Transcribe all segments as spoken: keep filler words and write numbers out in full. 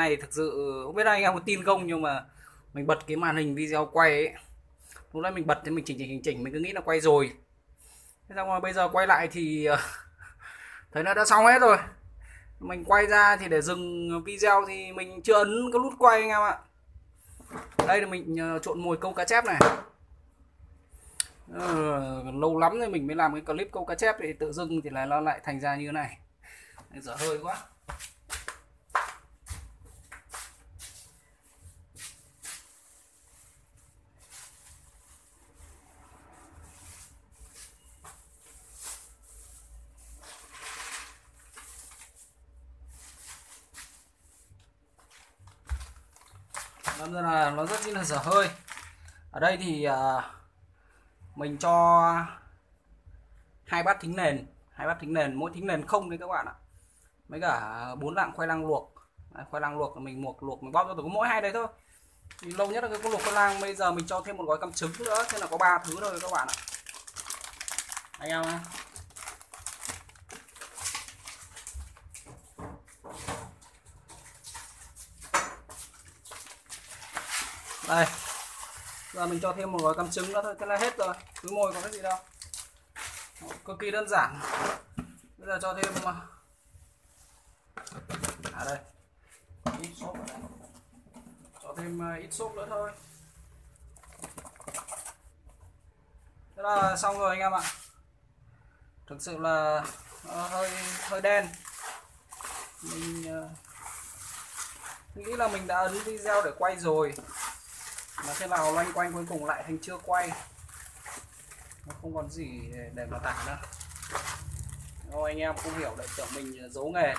này thì thực sự không biết anh em có tin không, nhưng mà mình bật cái màn hình video quay ấy, lúc nãy mình bật thì mình chỉnh chỉnh chỉnh chỉnh mình cứ nghĩ là quay rồi, thế xong rồi bây giờ quay lại thì ờ, thấy nó đã xong hết rồi. Mình quay ra thì để dừng video thì mình chưa ấn cái nút quay anh em ạ. Đây là mình ờ, trộn mồi câu cá chép này. Ờ, lâu lắm rồi mình mới làm cái clip câu cá chép thì tự dưng thì là nó lại thành ra như thế này. Dở hơi quá. Nên là nó rất là dở hơi. Ở đây thì uh, mình cho hai bát thính nền, hai bát thính nền, mỗi thính nền không đấy các bạn ạ. Mấy cả bốn lạng khoai lang luộc. Đấy, khoai lang luộc mình luộc luộc mình bóp cho từ có mỗi hai đấy thôi. Thì lâu nhất là cái con luộc khoai lang, bây giờ mình cho thêm một gói căm trứng nữa, thế là có ba thứ thôi các bạn ạ. Anh em nhé. Đây. Giờ mình cho thêm một gói căm trứng nữa thôi, thế là hết rồi. Cứ mồi có cái gì đâu. Cực kỳ đơn giản. Bây giờ cho thêm à đây ít sốt vào đây. Cho thêm ít sốt nữa thôi. Thế là xong rồi anh em ạ. Thực sự là nó hơi hơi đen. Mình nghĩ là mình đã ấn video để quay rồi, mà thế nào loanh quanh cuối cùng lại thành chưa quay, nó không còn gì để, để mà tải nữa. Thôi anh em không hiểu để tưởng mình giấu nghề.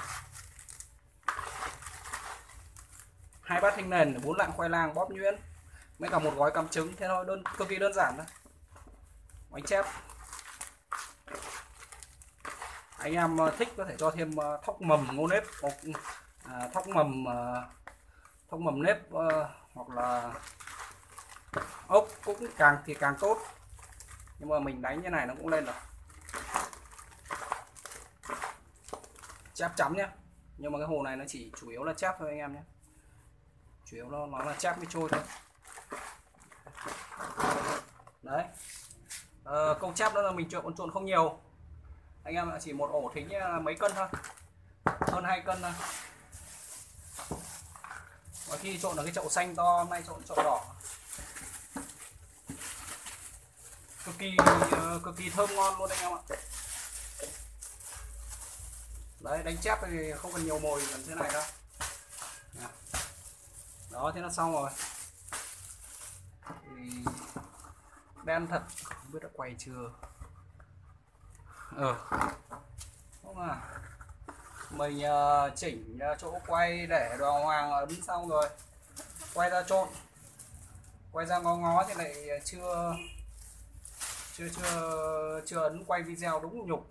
Hai bát thanh nền, bốn lạng khoai lang bóp nhuyễn, với cả một gói căm trứng, thế thôi, đơn cực kỳ đơn giản thôi. Bánh chép. Anh em thích có thể cho thêm thóc mầm ngô nếp, hoặc à, thóc mầm thóc mầm nếp, uh, hoặc là ốc cũng càng thì càng tốt, nhưng mà mình đánh như này nó cũng lên rồi. Chép chấm nhé, nhưng mà cái hồ này nó chỉ chủ yếu là chép thôi anh em nhé, chủ yếu nó, nó là chép với trôi thôi. Đấy, à, câu chép đó là mình trộn trộn không nhiều anh em ạ, chỉ một ổ thính mấy cân thôi, hơn hai cân thôi. Và khi trộn ở cái chậu xanh to, hôm nay trộn chậu đỏ, cực kỳ uh, cực kỳ thơm ngon luôn anh em ạ. Đấy, đánh chép thì không cần nhiều mồi gần thế này đâu. Đó, thế là xong rồi. Thì đen thật, không biết đã quay chưa. Ờ không à, mình uh, chỉnh uh, chỗ quay để đò hoàng ấn xong rồi, quay ra trộn, quay ra ngó ngó thì lại chưa chưa chưa chưa ấn quay video, đúng nhục.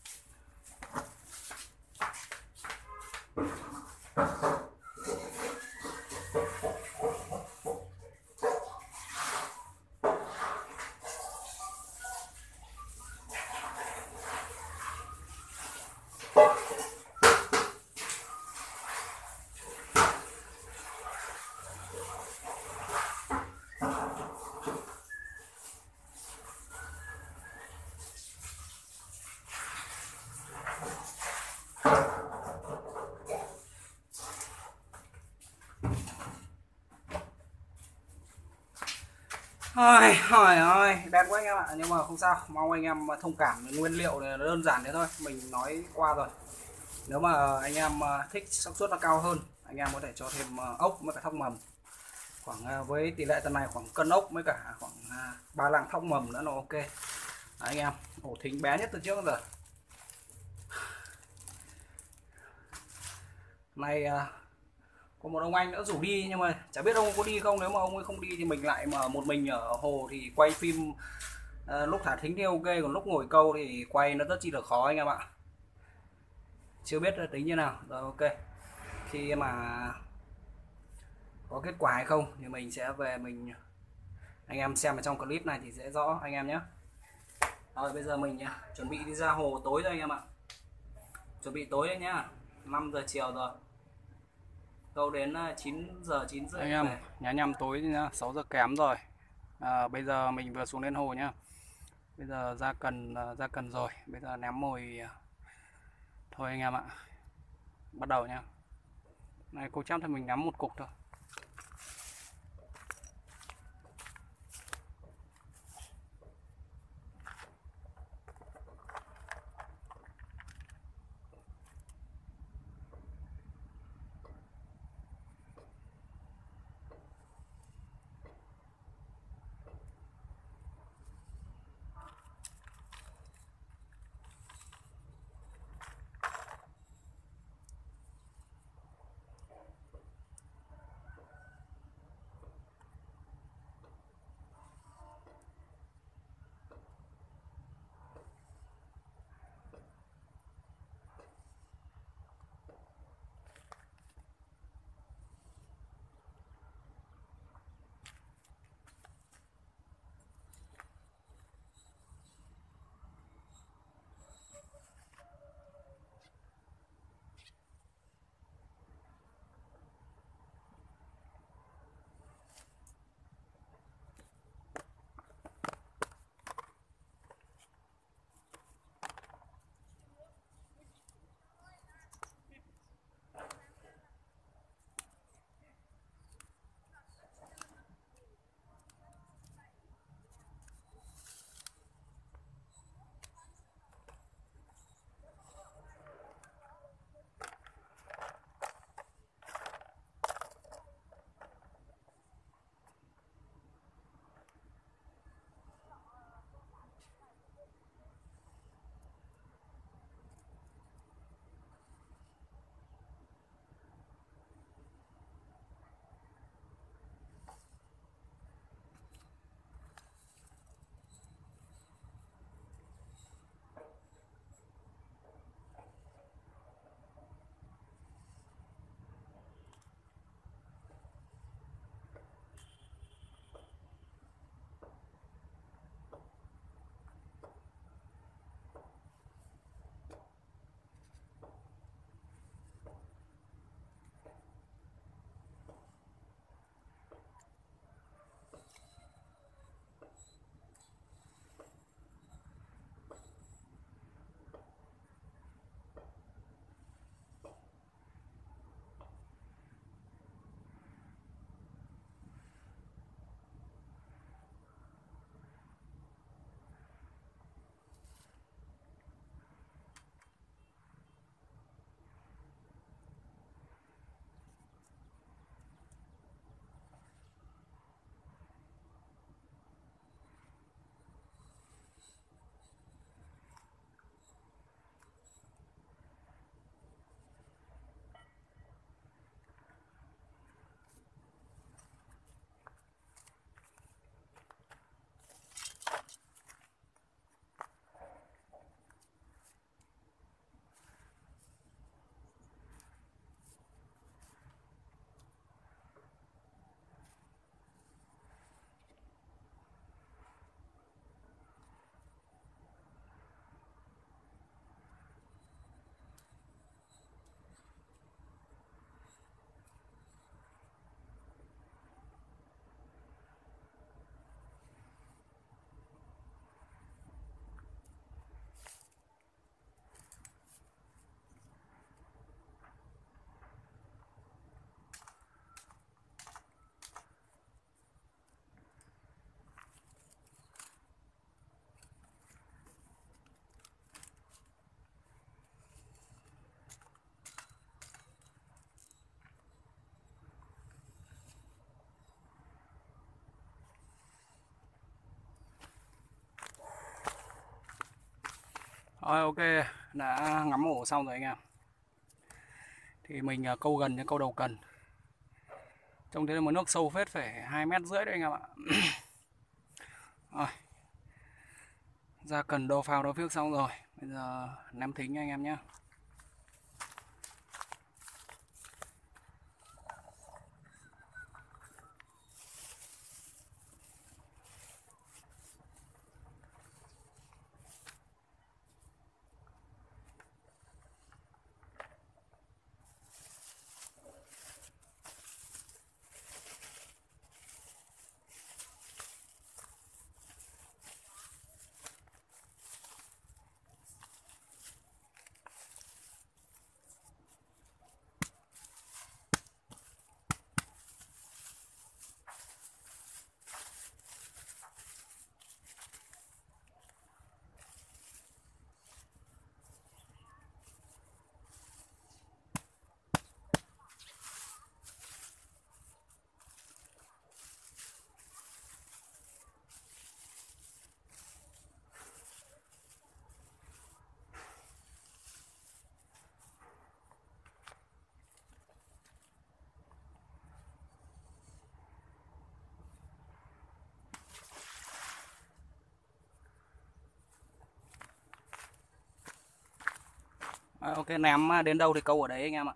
Ôi, ôi, ôi, đen quá anh em ạ, nhưng mà không sao, mong anh em thông cảm. Nguyên liệu này nó đơn giản thế thôi, mình nói qua rồi. Nếu mà anh em thích xác suất nó cao hơn, anh em có thể cho thêm ốc với cả thóc mầm, khoảng với tỷ lệ tần này khoảng cân ốc với cả khoảng ba lạng thóc mầm nữa là ok. Đấy, anh em, ổ thính bé nhất từ trước đến giờ này. Có một ông anh đã rủ đi, nhưng mà chả biết ông có đi không. Nếu mà ông ấy không đi thì mình lại mà một mình ở hồ thì quay phim à, lúc thả thính thì ok, còn lúc ngồi câu thì quay nó rất chi là khó anh em ạ. Chưa biết là tính như nào. Rồi ok, khi mà có kết quả hay không thì mình sẽ về, mình anh em xem ở trong clip này thì sẽ rõ anh em nhé. Rồi bây giờ mình chuẩn bị đi ra hồ tối rồi anh em ạ, chuẩn bị tối đấy nhá, năm giờ chiều rồi. câu đến à, chín giờ chín rưỡi Anh em, về. nhá nhăm tối nhá, sáu giờ kém rồi. À, bây giờ mình vừa xuống đến hồ nhá. Bây giờ ra cần à, ra cần rồi. Bây giờ ném mồi à, thôi anh em ạ. Bắt đầu nhá. Này cô chăm thì mình ném một cục thôi. Rồi ok, đã ngắm ổ xong rồi anh em. Thì mình à, câu gần đến câu đầu cần. Trông thế là một nước sâu phết, phải hai mét rưỡi đấy anh em ạ. Rồi, ra cần đo phao đo phiếc xong rồi. Bây giờ ném thính anh em nhé. Rồi, ok, ném đến đâu thì câu ở đấy anh em ạ.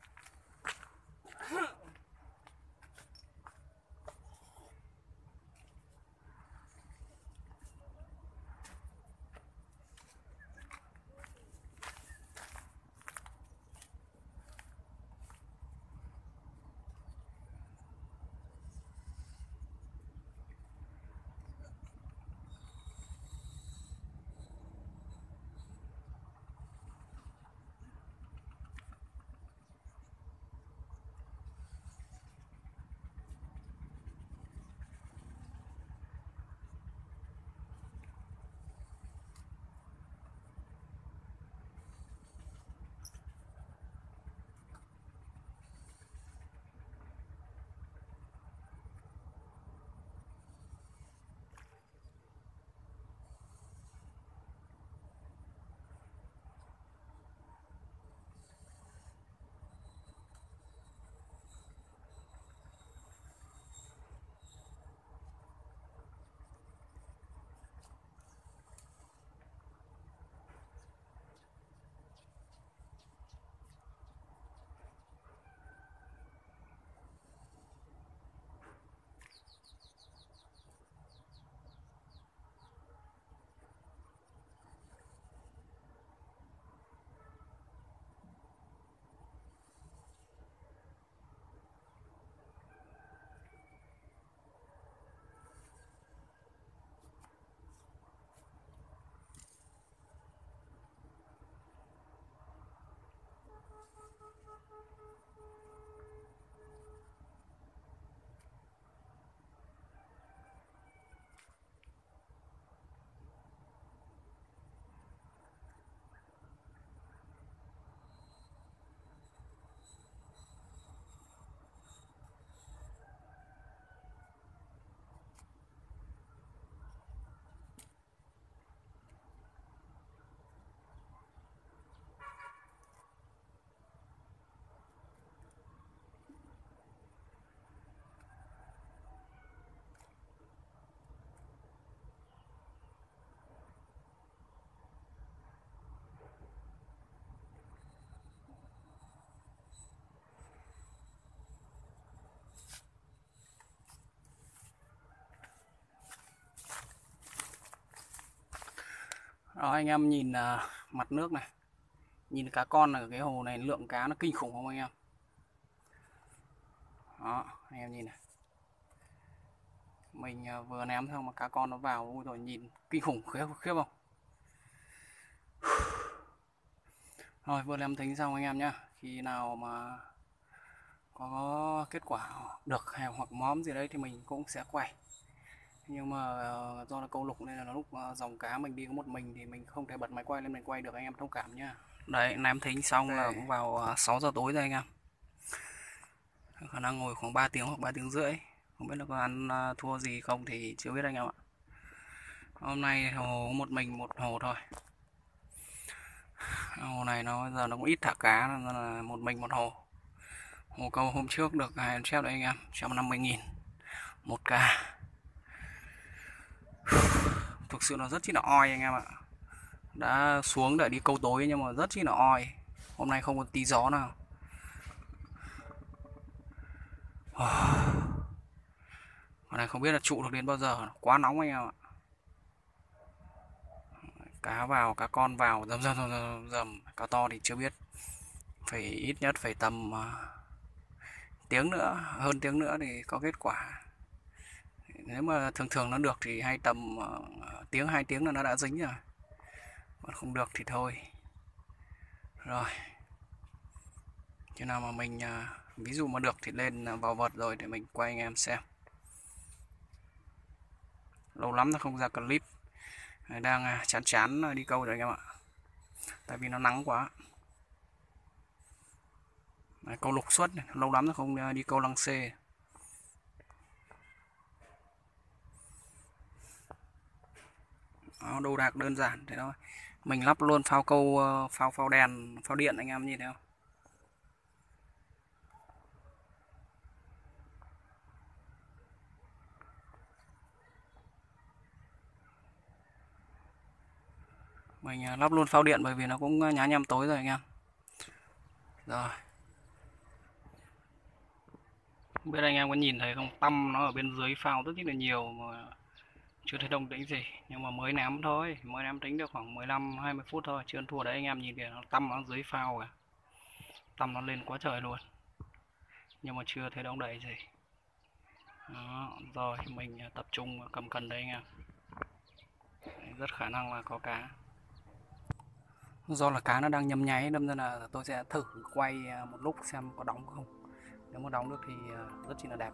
Đó, anh em nhìn uh, mặt nước này, nhìn cá con ở cái hồ này, lượng cá nó kinh khủng không anh em? Đó, anh em nhìn này, mình uh, vừa ném xong mà cá con nó vào, ui rồi nhìn kinh khủng khiếp, khiếp không? Rồi vừa ném tính xong anh em nhá, khi nào mà có kết quả được hay hoặc móm gì đấy thì mình cũng sẽ quay. Nhưng mà uh, do là câu lục nên là lúc uh, dòng cá mình đi có một mình thì mình không thể bật máy quay lên mình quay được, anh em thông cảm nhá. Đấy, ném thính xong là cũng vào uh, sáu giờ tối rồi anh em. Khả năng ngồi khoảng ba tiếng hoặc ba tiếng rưỡi. Không biết là có ăn uh, thua gì không thì chưa biết anh em ạ. Hôm nay hồ một mình một hồ thôi. Hồ này nó giờ nó cũng ít thả cá nên là một mình một hồ. Hồ câu hôm trước được hai chép đấy anh em, một trăm năm mươi nghìn một ca. Thực sự nó rất chi là oi anh em ạ. Đã xuống để đi câu tối nhưng mà rất chi là oi. Hôm nay không có tí gió nào. Hôm nay không biết là trụ được đến bao giờ, quá nóng anh em ạ. Cá vào, cá con vào, dầm dầm dầm dầm, dầm. Cá to thì chưa biết. Phải ít nhất phải tầm uh, tiếng nữa, hơn tiếng nữa thì có kết quả. Nếu mà thường thường nó được thì hay tầm uh, tiếng hai tiếng là nó đã dính rồi. Còn không được thì thôi. Rồi. Khi nào mà mình uh, ví dụ mà được thì lên uh, vào vật rồi để mình quay anh em xem. Lâu lắm nó không ra clip. Đang uh, chán chán uh, đi câu rồi anh em ạ. Tại vì nó nắng quá. Đấy, câu lục suất này. Lâu lắm nó không uh, đi câu lăng xê. Đó, đồ đạc đơn giản thế thôi. Mình lắp luôn phao câu, phao phao đèn, phao điện anh em nhìn thấy không? Mình lắp luôn phao điện bởi vì nó cũng nhá nhem tối rồi anh em. Rồi. Không biết anh em có nhìn thấy không, tăm nó ở bên dưới phao rất là nhiều mà chưa thấy động tĩnh gì, nhưng mà mới ném thôi, mới ném tính được khoảng mười lăm hai mươi phút thôi, chưa ăn thua đấy. Anh em nhìn kìa, nó tăm nó dưới phao kìa, tăm nó lên quá trời luôn, nhưng mà chưa thấy động đậy gì. Đó, rồi mình tập trung cầm cần đấy anh em. Đấy, rất khả năng là có cá. Do là cá nó đang nhấm nháy, đâm ra là tôi sẽ thử quay một lúc xem có đóng không. Nếu mà đóng được thì rất chi là đẹp.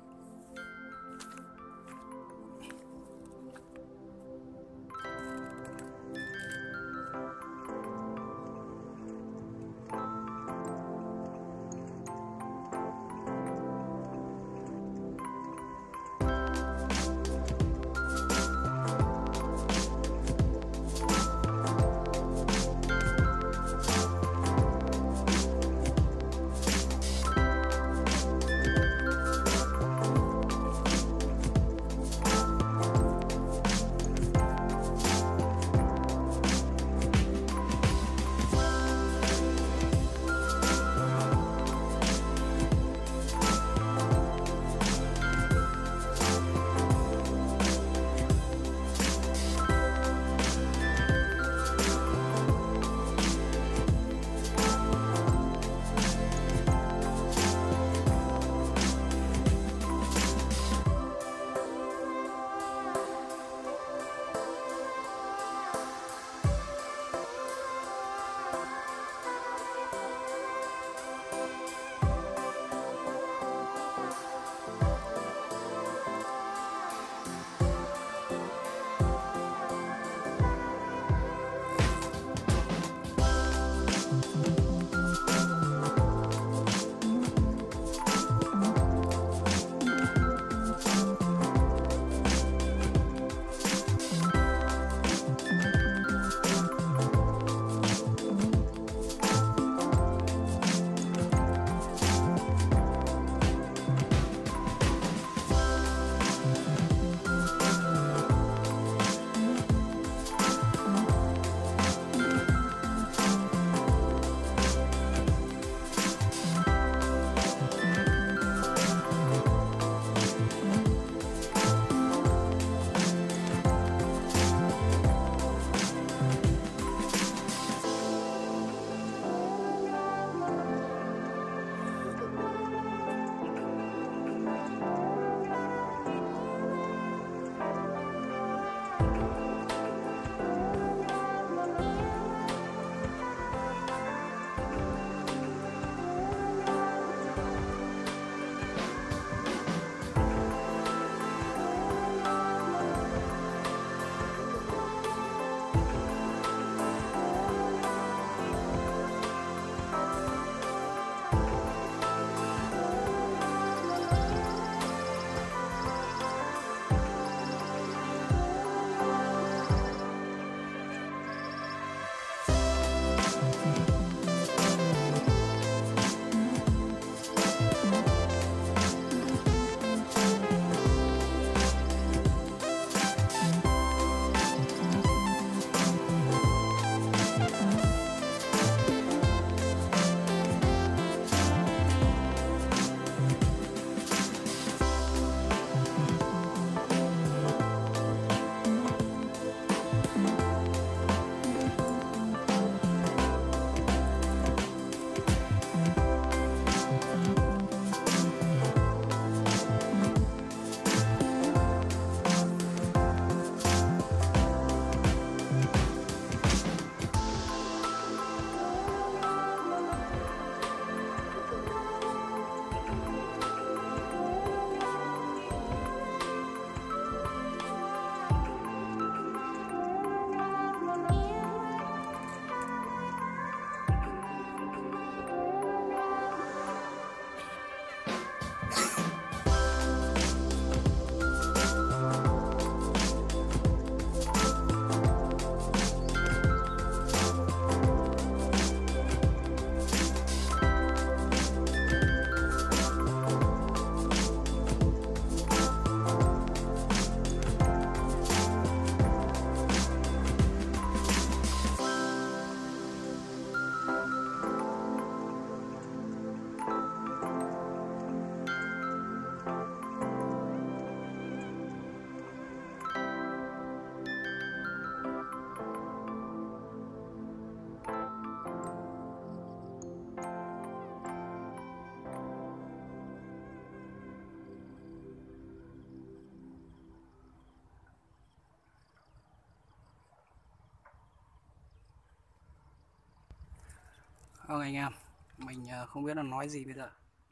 Vâng anh em, mình không biết là nói gì bây giờ.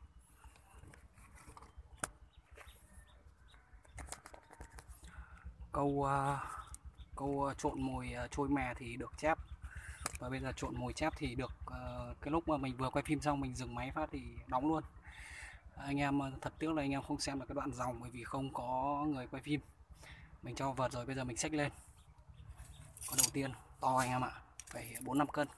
Câu uh, câu trộn mồi trôi mè thì được chép, và bây giờ trộn mồi chép thì được. Uh, cái lúc mà mình vừa quay phim xong mình dừng máy phát thì đóng luôn. Anh em thật tiếc là anh em không xem được cái đoạn dòng, bởi vì không có người quay phim. Mình cho vợt rồi, bây giờ mình xách lên. Con đầu tiên to anh em ạ, phải bốn năm cân.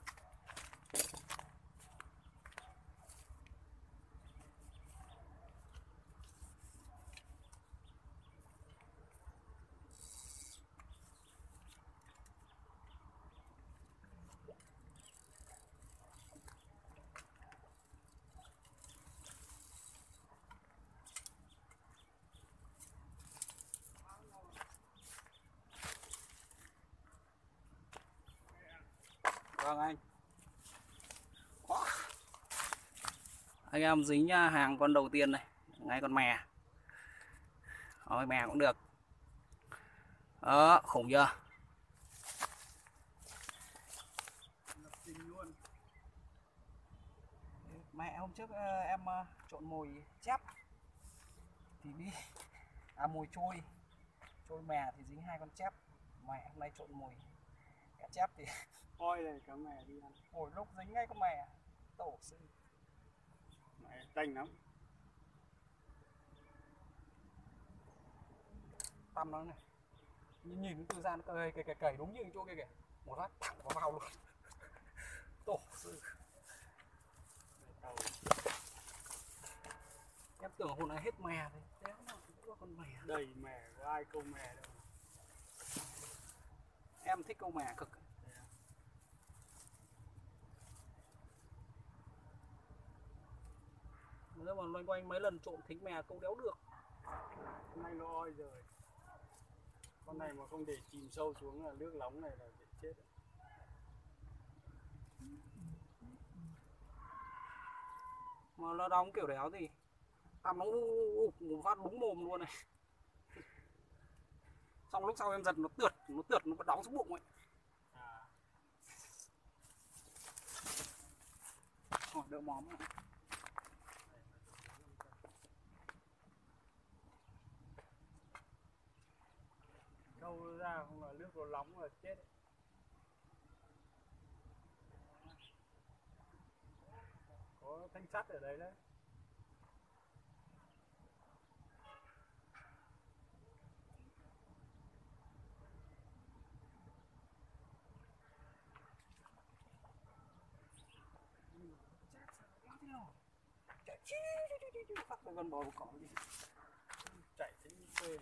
Vâng anh. Anh em dính hàng con đầu tiên này, ngay con mè. Rồi mè cũng được. Đó, khủng chưa? Mẹ hôm trước em trộn mồi chép thì đi à mồi trôi trôi mè thì dính hai con chép. Mẹ hôm nay trộn mồi cả chép thì ôi này cả mè đi ăn. Hồi lúc dính ngay con mè tổ sư Mẹ tanh lắm. tăm nó này, nhìn nhìn từ ra nó cầy cầy cầy đúng như chỗ kia kìa, một phát thẳng vào vào luôn. Tổ sư. Em tưởng hôm nay hết mè rồi, thế mà cũng có con mè. Đầy mè, có ai câu mè đâu. Em thích câu mè cực. Nếu mà loanh quanh mấy lần trộn thính mè câu đéo được. Hôm nay nó oi rồi. Con này mà không để chìm sâu xuống là nước nóng này là bị chết. Mà nó đóng kiểu đéo thì tắm nó ụp một phát đúng mồm luôn này. Xong lúc sau em giật nó tượt, nó tượt nó đóng xuống bụng ấy. À. Rồi đỡ móm rồi. Câu ra không là nước nó nóng là chết. Có thanh sắt ở đây đấy. Phát cái con bò cỏ đi. Chạy thấy phê.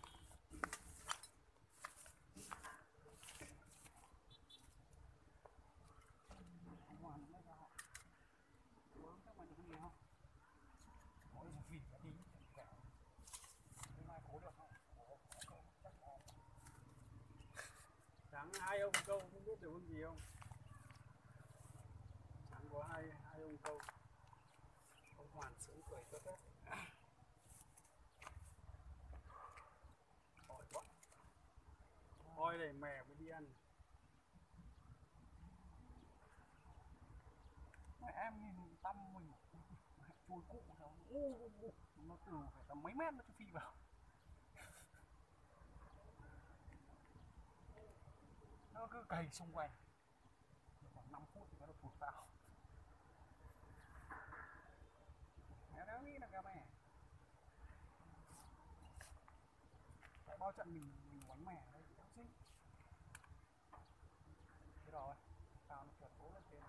Sáng hai ông câu không biết được con gì không? Sáng có hai hai ông câu. Ông Hoàn sướng cười tốt hết. Ôi quá. Ôi này mè mới đi ăn. Mẹ em nhìn tâm mình chui cụ nó u u nó từ phải tầm mấy mét nó phi vào. Nó cứ cày xung quanh. Khoảng năm phút thì nó được tụt vào. Mẹ đéo nghĩ là cá mè. Tại bao trận mình mình quánh mè ở đây đéo xinh. Thế rồi, sao nó trượt cố lên trên.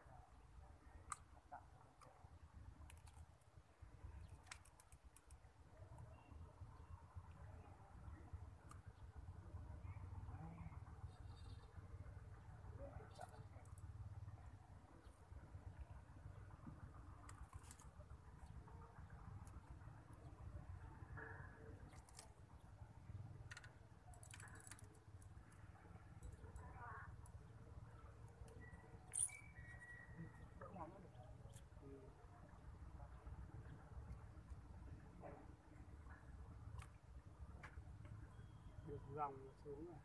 Được dòng xuống rồi.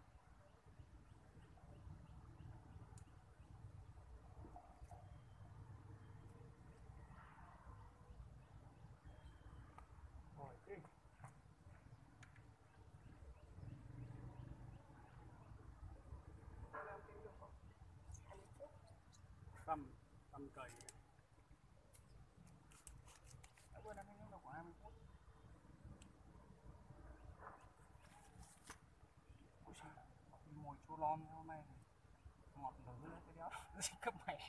cày. Bữa nay mình được khoảng hai mươi phút. Ôi trời, mùi chua lon hôm nay ngọt lử lên cái đéo cấp mẹ.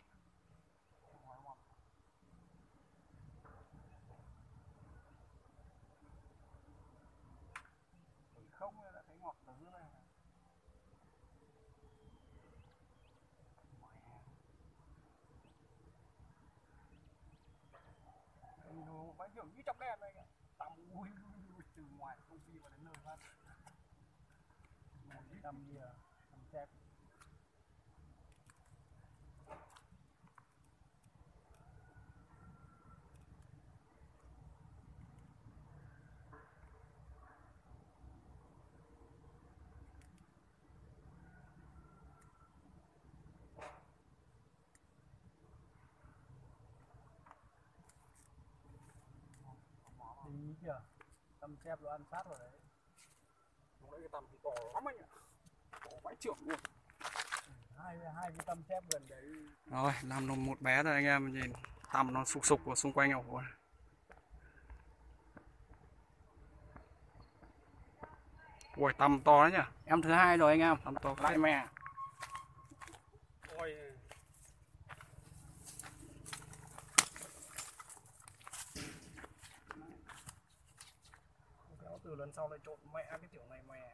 Không đã thấy ngọt lử này. Bãi kiểu như trong đèn này kìa. Tầm ui từ ngoài công ty vào đến nơi phát. Mùi tầm gì à? Tầm chép. Tí kìa. Tầm chép nó ăn sát vào đấy. Lúc đấy cái tầm thì to lắm anh ạ. To vãi trưởng luôn. Hai hai cái tầm chép gần đấy. Rồi, làm nồi một bé rồi anh em nhìn tầm nó sục sục ở xung quanh ổ. Ui, tầm to đấy nhỉ. Em thứ hai rồi anh em, tầm to vãi mẹ. Ôi. Kéo từ lần sau lại trộn mẹ cái tiểu này mẹ.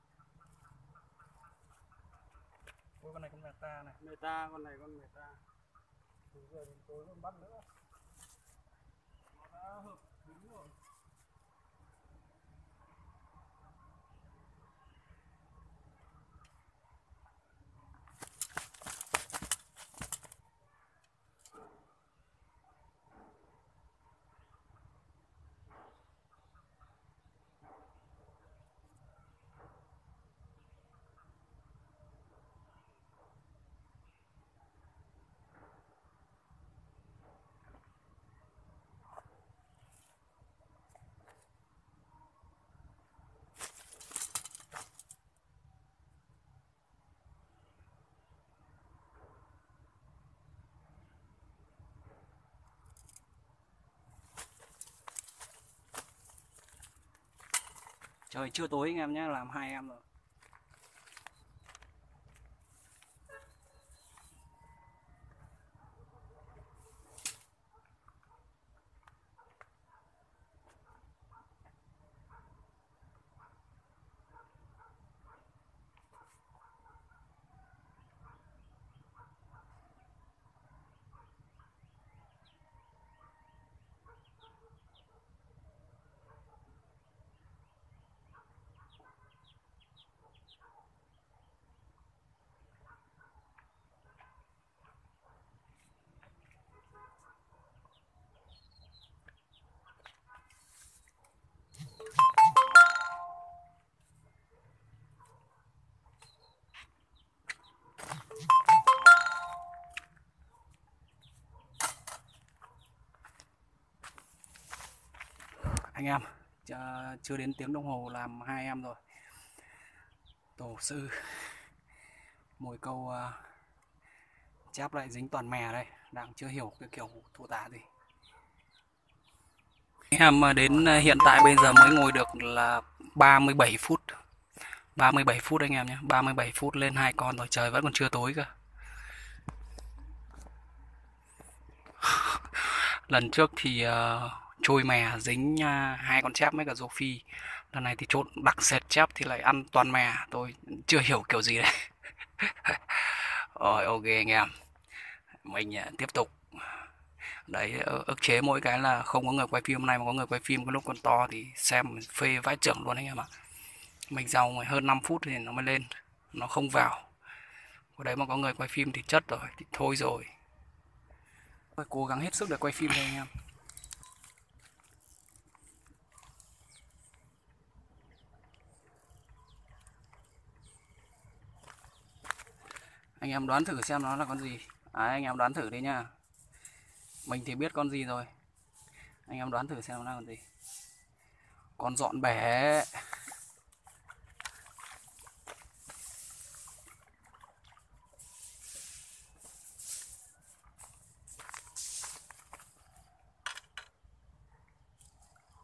Ôi con này con meta này. Meta, con này con meta. Từ giờ đến tối con bắt nữa. Nó đã hợp đúng rồi. Trời chưa tối anh em nhé, làm hai em rồi. Anh em chưa đến tiếng đồng hồ làm hai em rồi. Tổ sư mồi câu uh, chép lại dính toàn mè đây, đang chưa hiểu cái kiểu thô tả gì. Em đến hiện tại bây giờ mới ngồi được là ba mươi bảy phút. ba mươi bảy phút anh em nhé, ba mươi bảy phút lên hai con rồi, trời vẫn còn chưa tối cơ. Lần trước thì uh, trôi mè dính uh, hai con chép mấy cả rô phi. Lần này thì trộn đặc sệt chép thì lại ăn toàn mè. Tôi chưa hiểu kiểu gì đấy. Rồi ok anh em, mình uh, tiếp tục. Đấy, ức chế mỗi cái là không có người quay phim hôm nay mà có người quay phim cái lúc còn to thì xem phê vãi trưởng luôn anh em ạ. Mình dòng hơn năm phút thì nó mới lên, nó không vào. Ở đấy mà có người quay phim thì chất rồi, thì thôi rồi. Tôi cố gắng hết sức để quay phim thôi anh em. Anh em đoán thử xem nó là con gì. À, anh em đoán thử đi nha. Mình thì biết con gì rồi. Anh em đoán thử xem nó là con gì. Con dọn bể.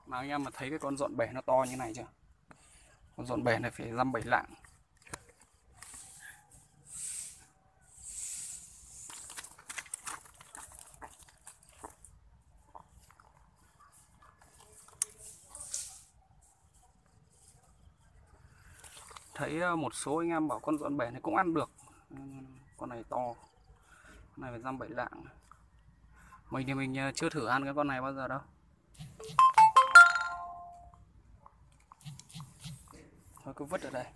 Nào anh em mà thấy cái con dọn bể nó to như này chưa? Con dọn bể này phải dăm bảy lạng. Thấy một số anh em bảo con dọn bể này cũng ăn được. Con này to. Con này phải dăm bảy lạng. Mình thì mình chưa thử ăn cái con này bao giờ đâu. Thôi cứ vứt ở đây.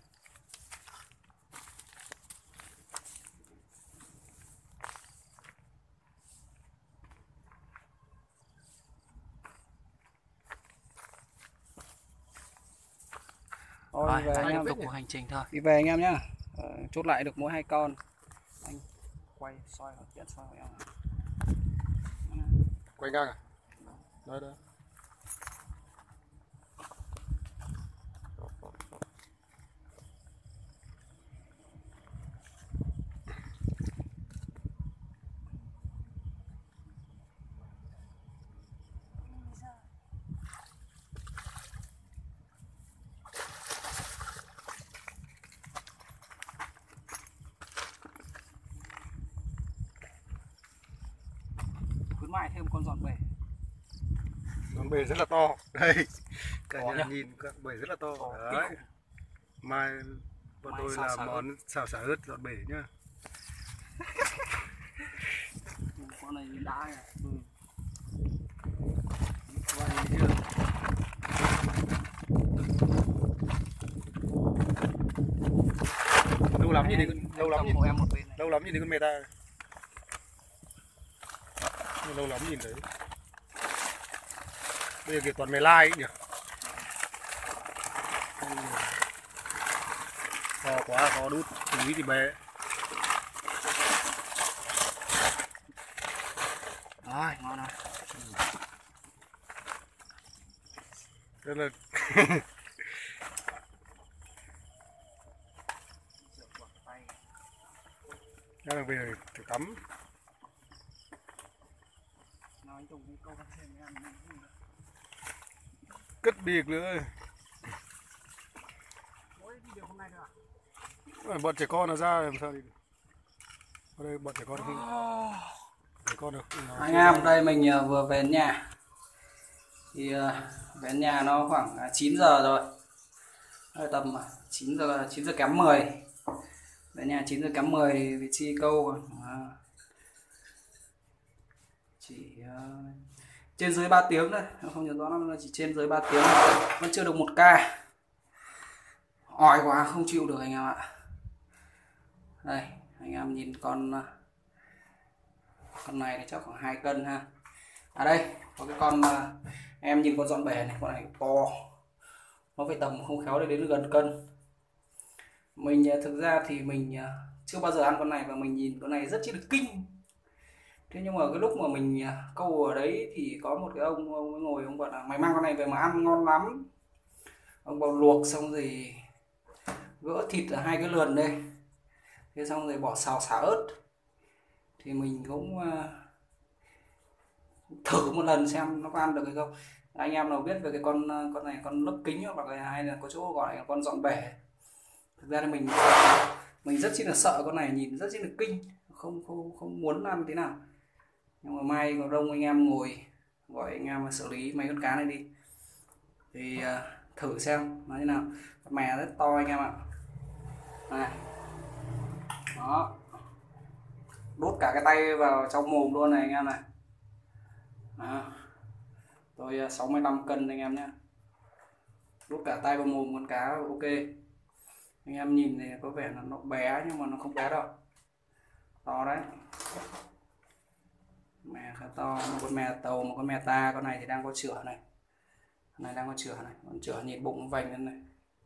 Thôi Rồi, về anh em tiếp tục cuộc hành trình thôi. đi về anh em nhá. Ờ, chốt lại được mỗi hai con. Anh quay soi hoặc tiện soi em. Quay ngang à? Đây đây. Khuyến mại thêm con dọn bể. Con bể rất là to. Đây. Cả To nhà nhá. nhìn con bể rất là to. To Đấy. kinh khủng. Mai bọn Mai tôi xào làm xả món xào xả ớt dọn bể nhá. Con này đã nhỉ. Ừ. Vậy chưa? Lâu lắm nhìn thấy con lâu lắm Cầm nhìn hộ em một bên này. lâu lắm nhìn thấy con meta. Lâu lắm nhìn thấy. Bây giờ kiểu toàn mè lai ấy nhỉ. Khó quá, khó đút, túi thì bé. Rồi, ngon rồi. Đây là đây là về thử tắm. Nào anh Tùng đi câu bắt thêm em. Cất biệt nữa. Ôi, đi được hôm nay nữa à? Rồi, bọn trẻ con nó ra làm sao đi được. Ở đây bọn trẻ con không. Trẻ con được. Anh em, đây mình uh, vừa về đến nhà. Thì uh, về đến nhà nó khoảng uh, chín giờ rồi. Đây, tầm uh, chín giờ chín giờ kém mười. Về nhà chín giờ kém mười thì vị trí câu uh, chỉ uh, trên dưới ba tiếng thôi, không nhớ rõ lắm, là chỉ trên dưới ba tiếng vẫn chưa được một ca. Ỏi quá không chịu được anh em ạ. Đây anh em nhìn con con này thì chắc khoảng hai cân ha. À đây có cái con em nhìn con dọn bể này, con này to, nó phải tầm không khéo đến gần cân. Mình thực ra thì mình chưa bao giờ ăn con này và mình nhìn con này rất chi được kinh. Thế nhưng mà cái lúc mà mình câu ở đấy thì có một cái ông ông ấy ngồi, ông bảo là mày mang con này về mà ăn ngon lắm. Ông bảo luộc xong rồi gỡ thịt ở hai cái lườn đây, thế xong rồi bỏ xào xả ớt. Thì mình cũng uh, thử một lần xem nó có ăn được hay không. Anh em nào biết về cái con con này, con lấp kính hoặc là hay là có chỗ gọi là con dọn bể. Thực ra thì mình mình rất chi là sợ con này, nhìn rất chi là kinh, không không không muốn ăn thế nào. Nhưng mà mai có đông anh em ngồi gọi anh em mà xử lý mấy con cá này đi thì uh, thử xem nó như nào. Con mè rất to anh em ạ. Này. Đó. Đút cả cái tay vào trong mồm luôn này anh em này. Đó. Tôi sáu mươi lăm cân anh em nhé. Đút cả tay vào mồm con cá ok. Anh em nhìn thì có vẻ là nó bé nhưng mà nó không bé đâu. To đấy. Mè khá to, một con mè tàu, một con mè ta. Con này thì đang có chửa này. Con này đang có chửa này, con chửa nhìn bụng vành lên này.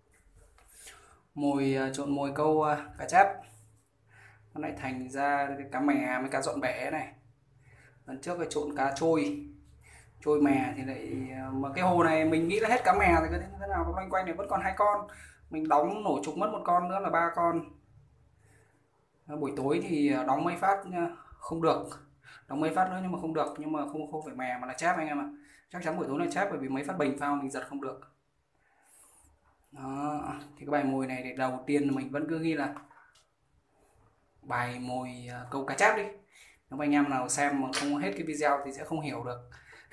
Mồi trộn mồi câu cá chép. Nó lại thành ra cái cá mè với cá dọn bể này. Lần trước cái trộn cá trôi, trôi mè thì lại mà cái hồ này mình nghĩ là hết cá mè thì cái thế nào loanh quanh này vẫn còn hai con. Mình đóng nổ trục mất một con nữa là ba con. Buổi tối thì đóng mấy phát không được, đóng mấy phát nữa nhưng mà không được, nhưng mà không không phải mè mà là chép anh em ạ. Chắc chắn buổi tối này chép, bởi vì mấy phát bình phao mình giật không được. Đó, thì cái bài mồi này thì đầu tiên mình vẫn cứ ghi là bài mồi câu cá chép đi. Nếu anh em nào xem mà không hết cái video thì sẽ không hiểu được.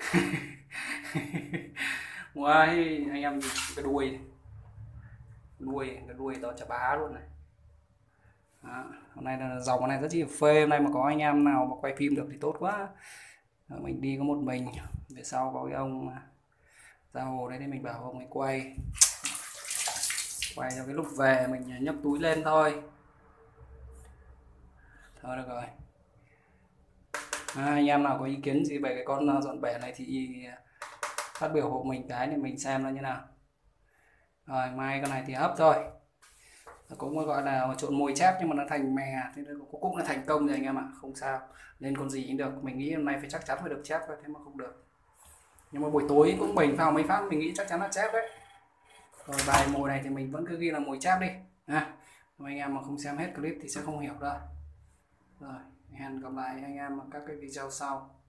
Wow, anh em nhìn cái đuôi đuôi cái đuôi to chà bá luôn này. Đó, hôm nay là dòng này rất chi phê. Hôm nay mà có anh em nào mà quay phim được thì tốt quá. Rồi mình đi có một mình, về sau có cái ông ra hồ đấy thì mình bảo ông ấy quay quay cho cái lúc về mình nhấc túi lên thôi. Thôi được rồi. À, anh em nào có ý kiến gì về cái con dọn bể này thì phát biểu hộ mình cái để mình xem nó như nào. Rồi mai con này thì hấp thôi, cũng gọi là trộn mồi chép nhưng mà nó thành mè, thế nên cũng là thành công rồi anh em ạ, không sao, lên con gì cũng được. Mình nghĩ hôm nay phải chắc chắn phải được chép thôi, thế mà không được, nhưng mà buổi tối cũng bình phao mấy phát mình nghĩ chắc chắn là chép đấy. Rồi bài mồi này thì mình vẫn cứ ghi là mồi chép đi à. Anh em mà không xem hết clip thì sẽ không hiểu đâu. Rồi hẹn gặp lại anh em ở các cái video sau.